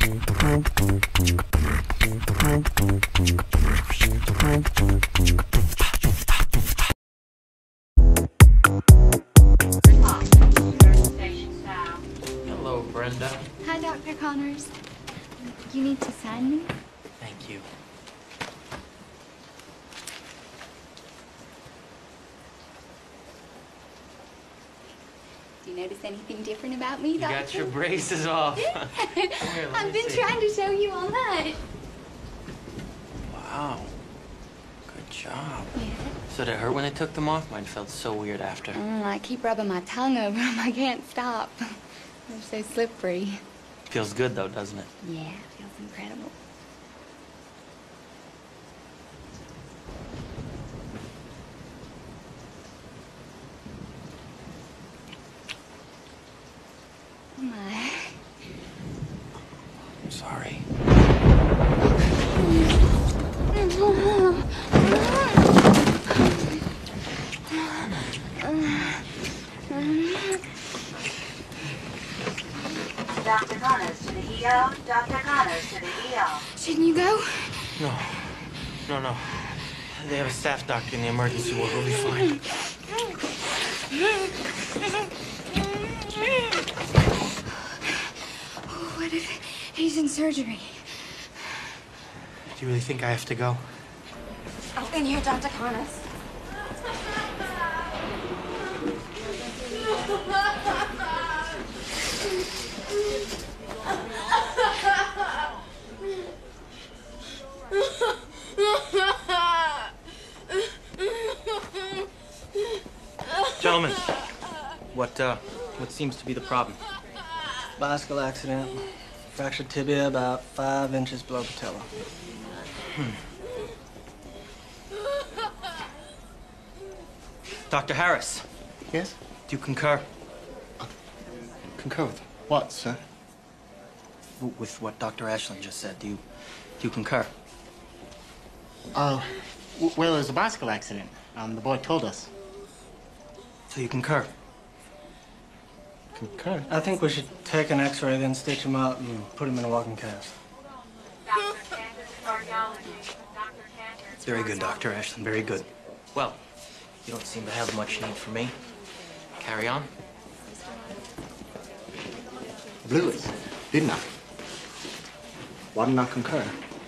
Hello, Brenda. Hi, Dr. Connors. You need to sign me? Thank you. Do you notice anything different about me, You Doctor? got your braces off. Here, I've been trying to show you all night. Wow. Good job. Yeah. So did it hurt when they took them off? Mine felt so weird after. I keep rubbing my tongue over them. I can't stop. They're so slippery. Feels good, though, doesn't it? Yeah, it feels incredible. Oh, my. I'm sorry. Dr. Connors to the ER. Dr. Connors to the ER. Shouldn't you go? No. They have a staff doctor in the emergency ward. We'll be fine. What if he's in surgery? Do you really think I have to go? Oh, in here, Dr. Connors. Gentlemen, what seems to be the problem? Bicycle accident. Fractured tibia about 5 inches below patella. Dr. Harris, Yes? do you concur Concur with what, sir? with what Dr. Ashland just said? Do you concur? Well, it was a bicycle accident. The boy told us. So you concur? Concur? I think we should take an x-ray, then stitch him up and put him in a walking cast. Very good, Dr. Ashland, very good. Well, you don't seem to have much need for me. Carry on. Blew it, didn't I? Why didn't I concur?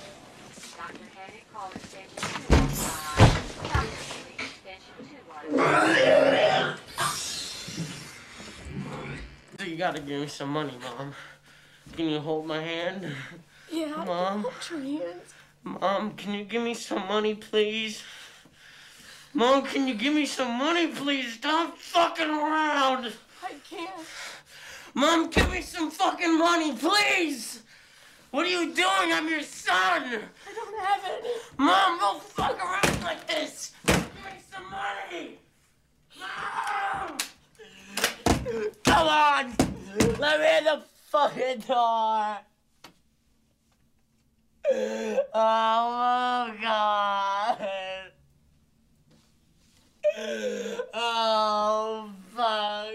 You gotta give me some money, Mom. Can you hold my hand? Yeah, Mom? hold your hands. Mom, can you give me some money, please? Mom, can you give me some money, please? Stop fucking around! I can't. Mom, give me some fucking money, please! What are you doing? I'm your son! I don't have any. Mom, don't fuck around like this! Give me some money! Mom! Come on! Let me in the fucking door! Oh, God! Oh, fuck!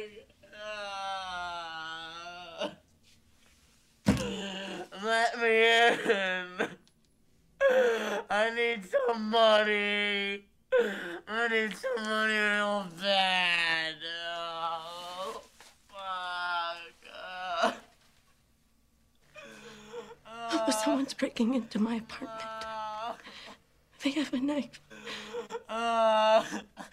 Let me in! I need some money! I need some money real bad! Oh, fuck! Oh, someone's breaking into my apartment. They have a knife. Mom!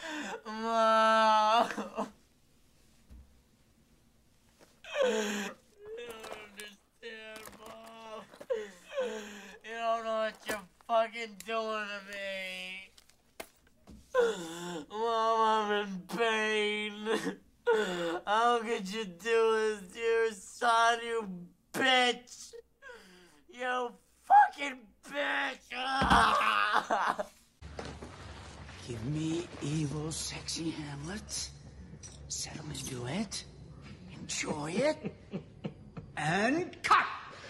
You don't know what you're fucking doing to me. Mom, I'm in pain. How could you do this to your son, you bitch? You fucking bitch! Give me evil, sexy Hamlet. Settle into it. Enjoy it. And cut!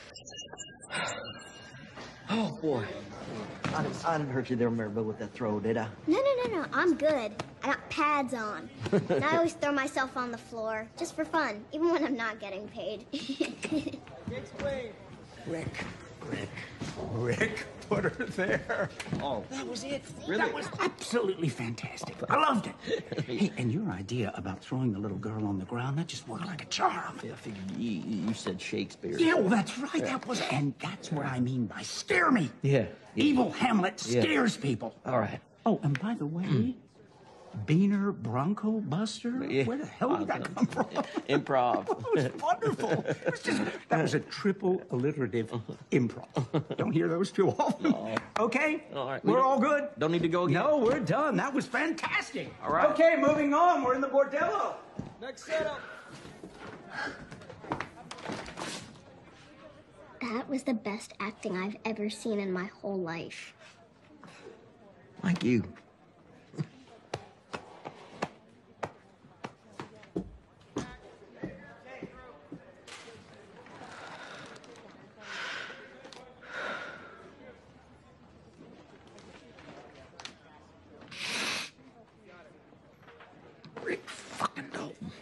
Oh, boy. I didn't hurt you there, Maribel, with that throw, did I? No. I'm good. I got pads on. And I always throw myself on the floor, just for fun, even when I'm not getting paid. Explain. Rick, put her there. Oh. That was it. Really? That was absolutely fantastic. I loved it. Hey, and your idea about throwing the little girl on the ground, that just worked like a charm. Yeah, I figured you said Shakespeare. Yeah, well, that's right. That was, and that's what I mean by scare me. Yeah. Evil Hamlet scares people. All right. Oh, and by the way, Beaner Bronco Buster? Yeah. Where the hell did that come from? Improv. It was wonderful. It was just, that was a triple alliterative improv. Don't hear those too often. No. Okay? All right. We're all good? Don't need to go again? No, we're done. That was fantastic. All right. Okay, moving on. We're in the bordello. Next setup. That was the best acting I've ever seen in my whole life. Thank you. Rick fucking Dalton.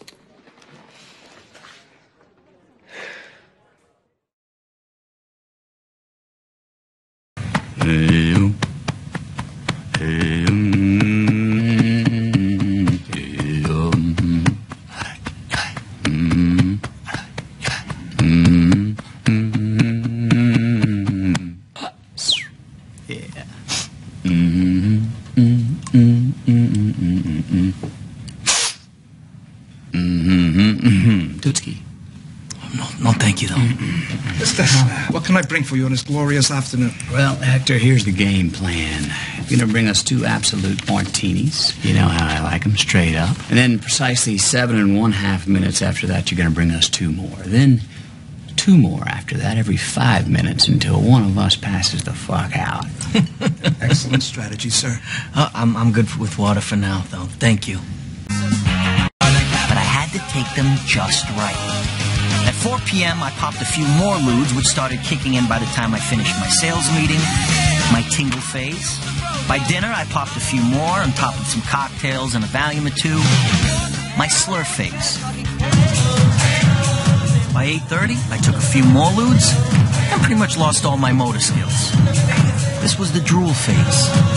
Dudski. No, thank you, though. What can I bring for you on this glorious afternoon? Well, Hector, here's the game plan. You're going to bring us 2 absolute martinis. You know how I like them, straight up. And then precisely 7½ minutes after that, you're going to bring us 2 more. Then 2 more after that, every 5 minutes until one of us passes the fuck out. Excellent strategy, sir. I'm good with water for now, though. Thank you. But I had to take them just right. At 4 p.m., I popped a few more lewds, which started kicking in by the time I finished my sales meeting, my tingle phase. By dinner, I popped a few more on top of some cocktails and a Valium or 2. My slur phase. By 8:30, I took a few more lewds and pretty much lost all my motor skills. This was the drool phase.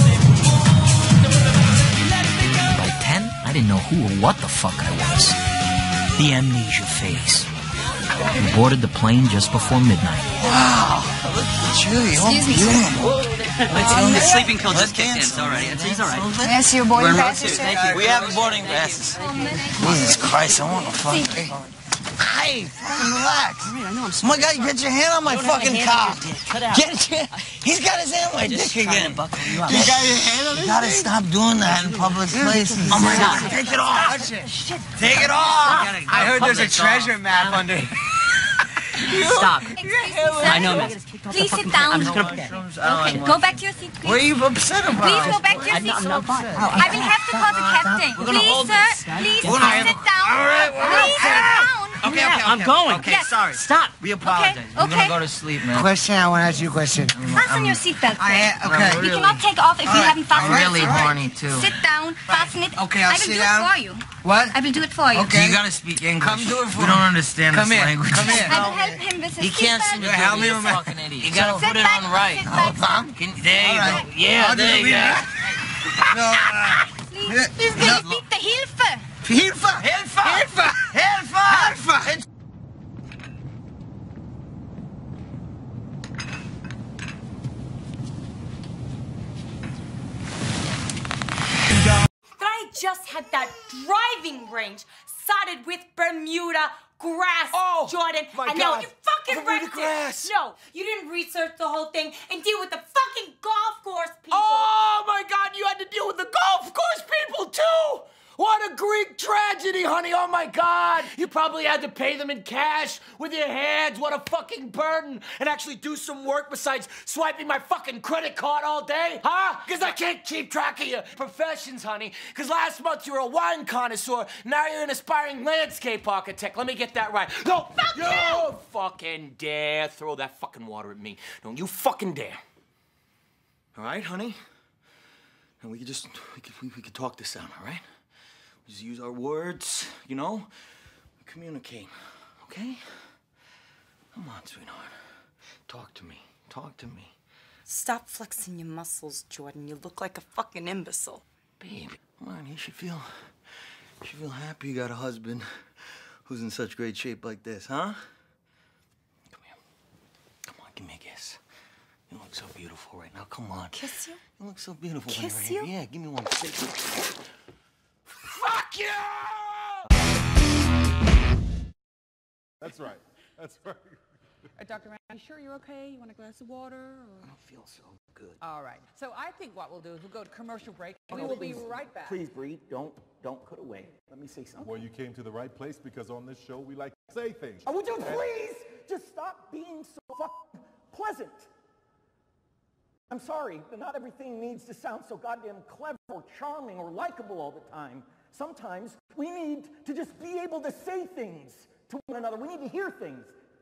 By 10, I didn't know who or what the fuck I was. The amnesia phase. We boarded the plane just before midnight. Wow, look at you. Excuse me. The sleeping pill just kicked in. It's all right. He's all right. Pass your boarding passes, sir. We have boarding passes. Jesus Christ, I want to fucking... Hey, fucking relax. Oh my God, get your hand on my fucking cock. Get your... He's got his hand on my dick again. You got your hand on it? You gotta stop doing that in public places. Oh my God, take it off. Take it off. I heard there's a treasure map under. Stop. I know, miss. Please sit down. I'm just gonna... Okay, go back to your seat, please. What are you upset about? Please go back to your seat. I'm fine. I will have to call the captain. Please, sir. Please, sit down. All right, Please sit down. Okay, I'm going. Okay, sorry. Stop. We apologize. We're gonna go to sleep, man. Question, I want to ask you a question. Fasten your seatbelt, sir. Okay. You cannot take off if you haven't fastened I'm it. really horny, too. Sit down, fasten it. Okay, I I'll will sit do down. it for you. What? I will do it for you. Okay. You gotta speak English. Come do it for We me. don't understand Come this here. language. Come here. I will help him with his He can't seatbelt. sleep. Yeah, help me He's with a my- fucking idiot. You gotta Sit put it back, on right. sit back. There you go. Yeah, there you go. Please, please, bitte Hilfe. Hilfe! Hilfe! Hilfe! Hilfe! Hilfe! I just had that driving range sodded with Bermuda grass, Jordan. my I know, God. you fucking Bermuda wrecked grass. it. No, you didn't research the whole thing and deal with the fucking golf course people. Oh my God, you had to deal with the golf course people too! What a Greek tragedy, honey, oh my God! You probably had to pay them in cash with your hands, what a fucking burden! And actually do some work besides swiping my fucking credit card all day, huh? Because I can't keep track of your professions, honey. Because last month you were a wine connoisseur, now you're an aspiring landscape architect. Let me get that right. No, you fucking dare throw that fucking water at me. Don't you fucking dare. All right, honey? And we could talk this out, all right? Just use our words, you know? Communicate, okay? Come on, sweetheart. talk to me. Stop flexing your muscles, Jordan. You look like a fucking imbecile. Babe, come on, you should feel happy you got a husband who's in such great shape like this, huh? Come here. Come on, give me a kiss. You look so beautiful right now. Come on. Kiss you? You look so beautiful Kiss when you're you? here. Yeah, give me one. Fuck you! That's right. That's right. Dr. Rand, you sure you're okay? You want a glass of water? Or... I don't feel so good. All right. So I think what we'll do is we'll go to commercial break. We will be right back. Please, Bree, don't cut away. Let me say something. Well, you came to the right place because on this show we like to say things. Oh, would you please just stop being so fucking pleasant? I'm sorry, but not everything needs to sound so goddamn clever or charming or likable all the time. Sometimes we need to just be able to say things to one another. We need to hear things.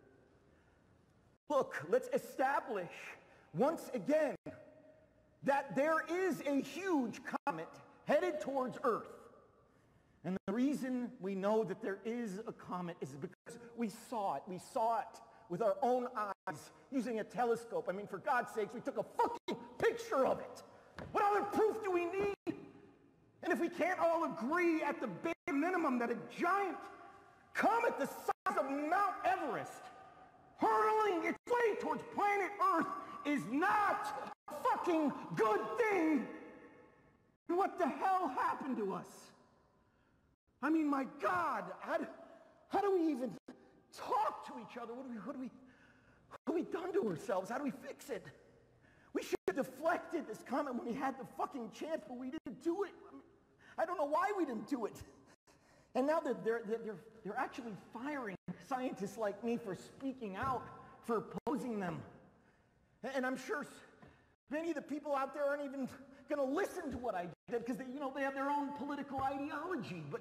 Look, let's establish once again that there is a huge comet headed towards Earth. And the reason we know that there is a comet is because we saw it. We saw it with our own eyes using a telescope. I mean, for God's sakes, we took a fucking picture of it. What other proof do we need? And if we can't all agree at the bare minimum that a giant comet the size of Mount Everest hurtling its way towards planet Earth is not a fucking good thing, then what the hell happened to us? I mean, my God, how do we even talk to each other? What have we done to ourselves? How do we fix it? We should have deflected this comment when we had the fucking chance, but we didn't do it. I don't know why we didn't do it. And now they're actually firing scientists like me for speaking out, for opposing them. And I'm sure many of the people out there aren't even going to listen to what I did because they have their own political ideology. But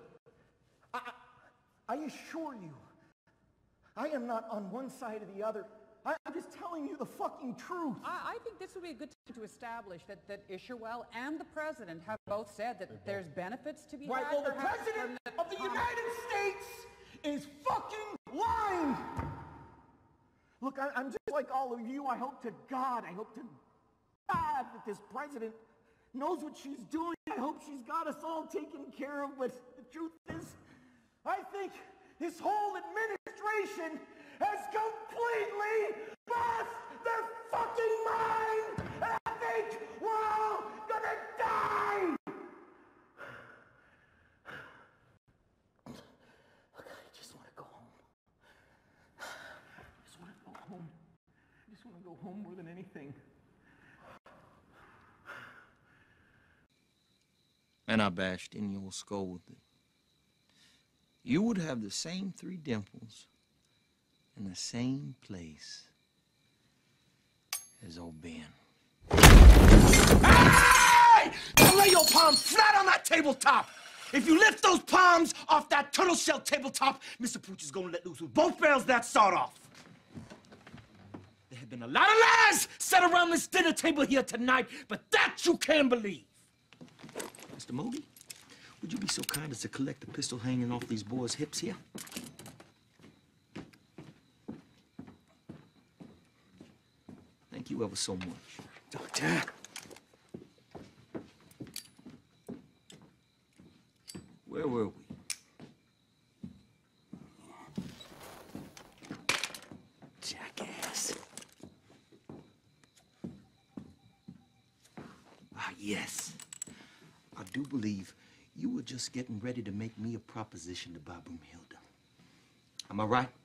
I assure you, I am not on one side or the other. I'm just telling you the fucking truth. I think this would be a good time to establish that Isherwell and the president have both said that there's benefits to be had. Right, well, the president of the United States is fucking lying. Look, I'm just like all of you. I hope to God that this president knows what she's doing. I hope she's got us all taken care of. But the truth is, I think this whole administration has completely lost their fucking mind! And I think we're all gonna die! Look, I just want to go home. I just want to go home. I just want to go home more than anything. And I bashed in your skull with it. You would have the same 3 dimples in the same place as old Ben. Hey! Now lay your palms flat on that tabletop. If you lift those palms off that turtle shell tabletop, Mr. Pooch is gonna let loose with both barrels that sawed off. There have been a lot of lies said around this dinner table here tonight, but that you can believe. Mr. Moody, would you be so kind as to collect the pistol hanging off these boys' hips here? Thank you ever so much. Doctor. Where were we? Jackass. Ah, yes. I do believe you were just getting ready to make me a proposition to Broomhilda. Am I right?